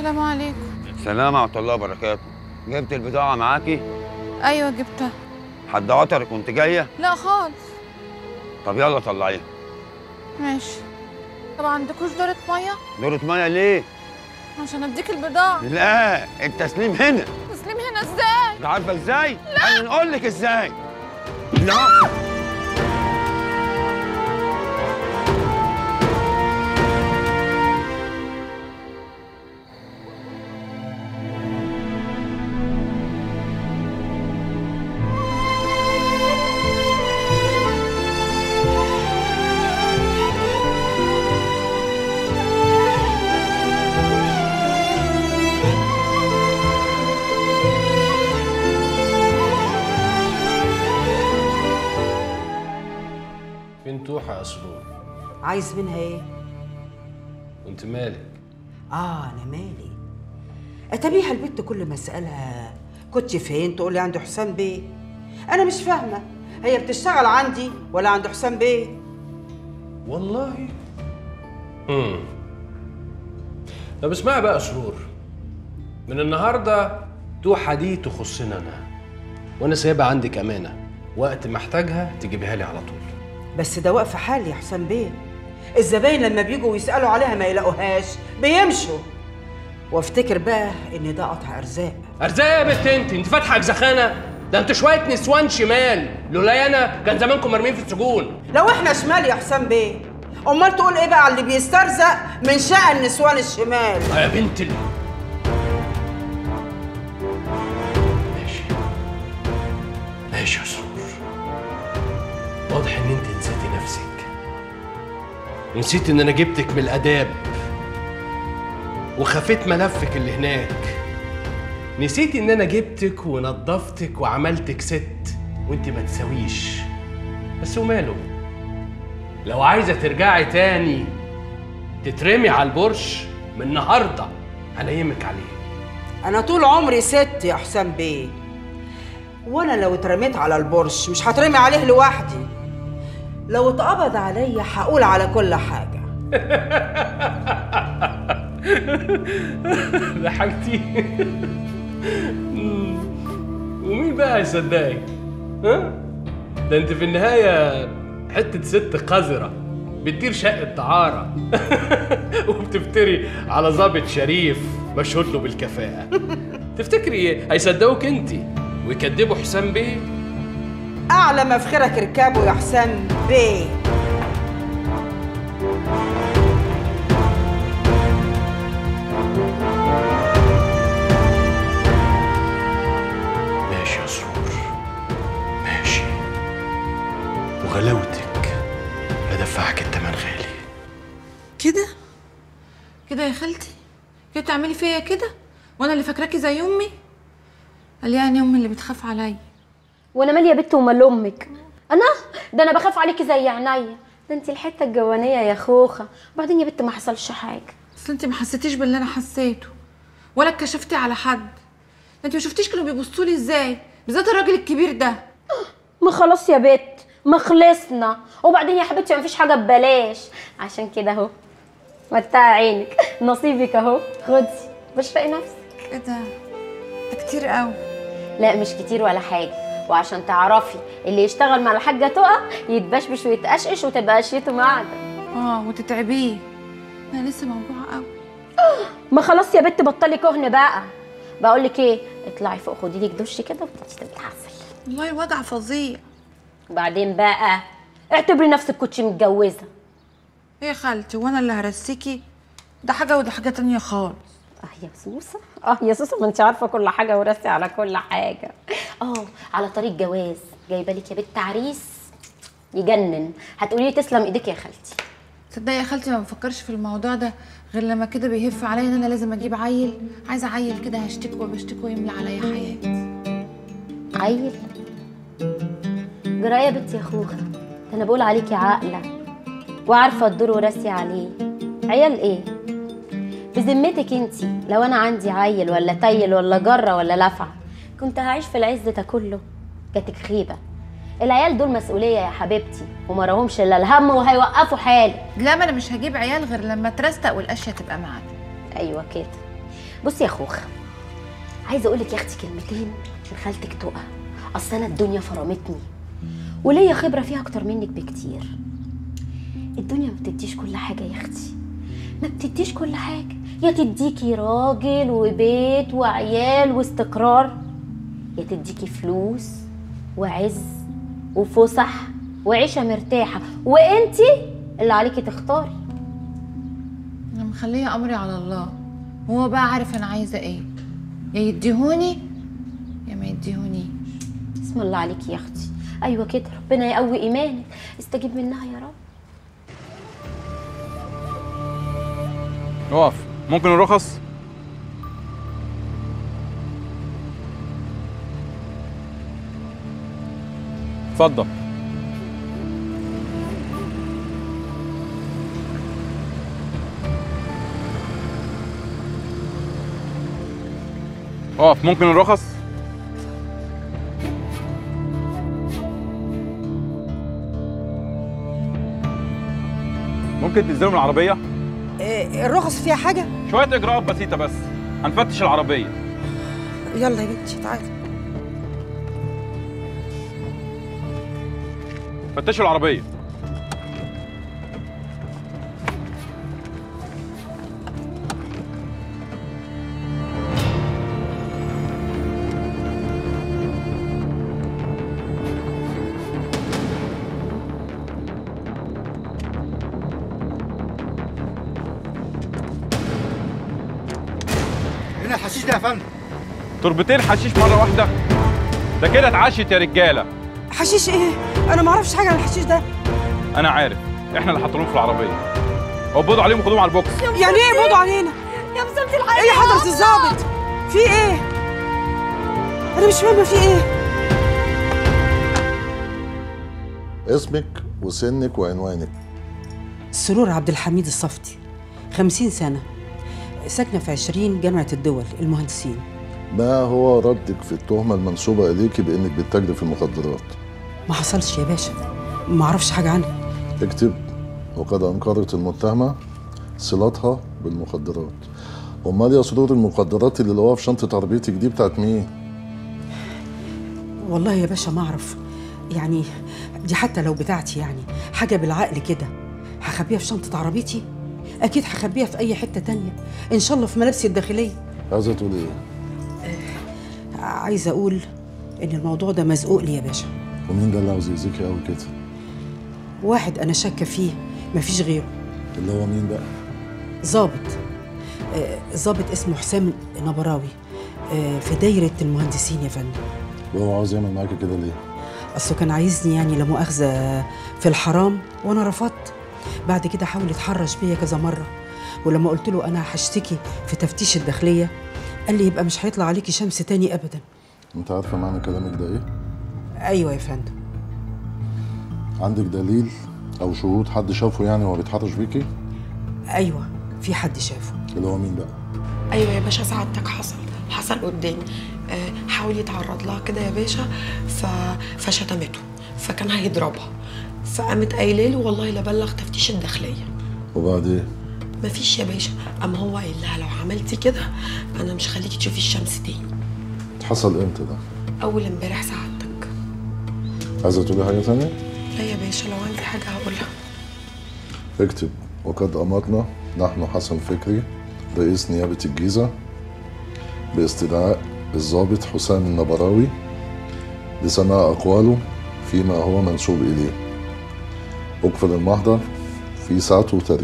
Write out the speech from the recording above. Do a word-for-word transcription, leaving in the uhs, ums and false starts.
السلام عليكم. السلام ورحمة الله وبركاته. جبت البضاعة معاكي؟ أيوة جبتها. حد عطرك وأنت جاية؟ لا خالص. طب يلا طلعيها. ماشي. طب ما عندكوش دورة مية؟ دورة مية ليه؟ عشان أديك البضاعة. لا التسليم هنا. تسليم هنا إزاي؟ أنت عارفة إزاي؟ لا أنا نقول لك إزاي. لا فين توحة يا سرور؟ عايز منها ايه؟ وانت مالك؟ اه انا مالي. اتبيها البت كل ما اسالها كنت فين تقول لي عند حسام بيه. انا مش فاهمه هي بتشتغل عندي ولا عند حسام بيه. والله امم طب اسمعي بقى يا سرور، من النهارده توحة دي تخصني انا، وانا سايبها عندك امانه، وقت ما احتاجها تجيبها لي على طول. بس ده واقفه حالي يا حسام بيه، الزباين لما بيجوا ويسالوا عليها ما يلاقوهاش بيمشوا، وافتكر بقى ان ده قطع ارزاق. ارزاق يا بنت انت؟ انت فاتحه جزخانه؟ ده انتوا شويه نسوان شمال، لولاي انا كان زمانكم مرميين في السجون. لو احنا شمال يا حسام بيه، امال تقول ايه بقى على اللي بيسترزق من شأن نسوان الشمال؟ يا بنت ال... ماشي ماشي يا سرور، واضح ان انت نسيتي نفسك، ونسيت ان انا جبتك من الاداب وخفيت ملفك اللي هناك، نسيت ان انا جبتك ونظفتك وعملتك ست وانت ما تساويش. بس وماله، لو عايزه ترجعي تاني تترمي على البرش من النهارده هنيمك عليه. انا طول عمري ست يا حسام بيه، وانا لو اترميت على البرش مش هترمي عليه لوحدي، لو اتقبض عليا هقول على كل حاجه. ضحكتي. ومين بقى هيصدقك؟ ها؟ ده انت في النهايه حته ست قذره بتدير شقه دعاره وبتفتري على ضابط شريف مشهود له بالكفاءه. تفتكري هيصدقوك انت ويكدبوا حسام بيه؟ اعلى مفخرك اركبه يا حسام بيه. ماشي يا سرور ماشي، وغلاوتك هدفعك التمن غالي. كده كده يا خالتي؟ كده تعملي فيا كده وانا اللي فاكراكي زي امي؟ قال يعني امي اللي بتخاف عليا. وانا ماليه يا بت ومال امك؟ انا ده انا بخاف عليكي زي عينيا، ده انت الحته الجوانيه يا خوخه. وبعدين يا بت ما حصلش حاجه. اصل انت ما حسيتيش باللي انا حسيته ولا اتكشفتي على حد. ده انت ما شفتيش كانوا بيبصوا لي ازاي، بالذات الراجل الكبير ده. ما خلاص يا بت، ما خلصنا. وبعدين يا حبيبتي ما فيش حاجه ببلاش، عشان كده اهو متاع عينك، نصيبك اهو، خدي بشرقي نفسك. ايه ده؟ ده كتير قوي. لا مش كتير ولا حاجه، وعشان تعرفي اللي يشتغل مع الحاجه تقع يتبشبش ويتقشقش وتبقى قشيته معدن. اه وتتعبيه. انا لسه موجوعه قوي. ما خلاص يا بت بطلي كهن بقى. بقول لك ايه، اطلعي فوق خدي لك دش كده وتبقي تتعسل. والله الوجع فظيع. وبعدين بقى اعتبري نفسك كنتش متجوزه. ايه يا خالتي وانا اللي هرسيكي؟ ده حاجه وده حاجه تانية خالص. اه يا سوسه، اه يا سوسه، ما انت عارفه كل حاجه وراسي على كل حاجه. اه على طريق جواز جايبه لك يا بت عريس يجنن، هتقولي لي تسلم ايديك يا خالتي. تصدقي يا خالتي ما بفكرش في الموضوع ده غير لما كده بيهف عليا ان انا لازم اجيب عيل. عايزه عيل كده هشتكي وبشتكي ويملى عليا حياتي. عيل؟ جرايه يا بت يا خوخه، ده انا بقول عليكي عاقله وعارفه الدور وراسي عليه. عيال ايه؟ بذمتك انتي لو انا عندي عيل ولا تيل ولا جره ولا لفعه كنت هعيش في العز ده كله؟ جاتك خيبه. العيال دول مسؤوليه يا حبيبتي وما راهمش الا الهم وهيوقفوا حالي. لا ما انا مش هجيب عيال غير لما ترستق والاشياء تبقى معانا. ايوه كده. بصي يا خوخه، عايزه اقول لك يا اختي كلمتين من خالتك تقى. اصل انا الدنيا فرمتني وليا خبره فيها اكتر منك بكتير. الدنيا ما بتديش كل حاجه يا اختي، ما بتديش كل حاجه. يا تديكي راجل وبيت وعيال واستقرار، يا تديكي فلوس وعز وفسح وعيشه مرتاحه، وانتي اللي عليكي تختاري. انا مخليه امري على الله، هو بقى عارف انا عايزه ايه، يا يديهوني يا ما يديهونيش. بسم الله عليكي يا اختي. ايوه كده، ربنا يقوي ايمانك، استجيب منها يا رب. اقف، ممكن الرخص؟ اتفضل. اقف، ممكن الرخص؟ ممكن تنزلوا من العربية؟ إيه الرخص فيها حاجه؟ شوية إجراءات بسيطة بس، هنفتش العربية. يلا يا بنتي تعالي. فتشوا العربية. هنا الحشيش ده يا فندم. تربتين حشيش مرة واحدة؟ ده كده اتعشت يا رجالة. حشيش ايه؟ انا ما اعرفش حاجه عن الحشيش ده. أنا عارف، إحنا اللي حاطينهم في العربية. قبضوا عليهم وخدوهم على البوكس. يعني ايه يقبضوا علينا؟ يا مسامتي الحاجه ايه يا حضره الظابط؟ في ايه؟ انا مش فاهمه في ايه. اسمك وسنك وعنوانك. سرور عبد الحميد الصفتي، خمسين سنة، ساكنة في عشرين جامعة الدول المهندسين. ما هو ردك في التهمة المنسوبة إليكي بإنك بتتاجري في المخدرات؟ ما حصلش يا باشا، ما اعرفش حاجة عنها. اكتب. وقد أنكرت المتهمة صلتها بالمخدرات. أمال يا سرور المخدرات اللي لقوها في شنطة عربيتك دي بتاعت مين؟ والله يا باشا ما أعرف، يعني دي حتى لو بتاعتي يعني حاجة بالعقل كده هخبيها في شنطة عربيتي؟ أكيد هخبيها في أي حتة تانية، إن شاء الله في ملابسي الداخلية. عايزة تقول إيه؟ آه عايزة أقول إن الموضوع ده مزقوق لي يا باشا. ومين ده اللي عاوز يأذيكي قوي كده؟ واحد أنا شاكة فيه مفيش غيره. اللي هو مين بقى؟ ظابط، آه ظابط اسمه حسام نبراوي، آه في دايرة المهندسين يا فندم. وهو عاوز يعمل معاكي كده ليه؟ أصله كان عايزني يعني لا مؤاخذة في الحرام وأنا رفضت. بعد كده حاول يتحرش بيا كذا مرة، ولما قلت له أنا هشتكي في تفتيش الداخلية قال لي يبقى مش هيطلع عليكي شمس تاني أبدا. أنت عارفة معنى كلامك ده إيه؟ أيوة يا فندم. عندك دليل أو شهود حد شافه يعني وهو بيتحرش بيكي؟ أيوة في حد شافه. اللي هو مين بقى؟ ايوه يا باشا سعادتك، حصل حصل قدامي. آه حاول يتعرض لها كده يا باشا، ف... فشتمته، فكان هيضربها، فقامت قايله له والله لا بلغ تفتيش الداخليه. وبعدين؟ مفيش يا باشا، اما هو قايل لها لو عملتي كده انا مش خليكي تشوفي الشمس تاني. حصل امتى ده؟ اول امبارح سعادتك. عايزة تقولي حاجة تانية؟ لا يا باشا، لو عندي حاجه هقولها. اكتب. وقد أمرنا نحن حسن فكري رئيس نيابة الجيزة باستدعاء الضابط حسام النبراوي لسماع أقواله فيما هو منسوب إليه. أقفل المحضر في ساعته وتاريخه.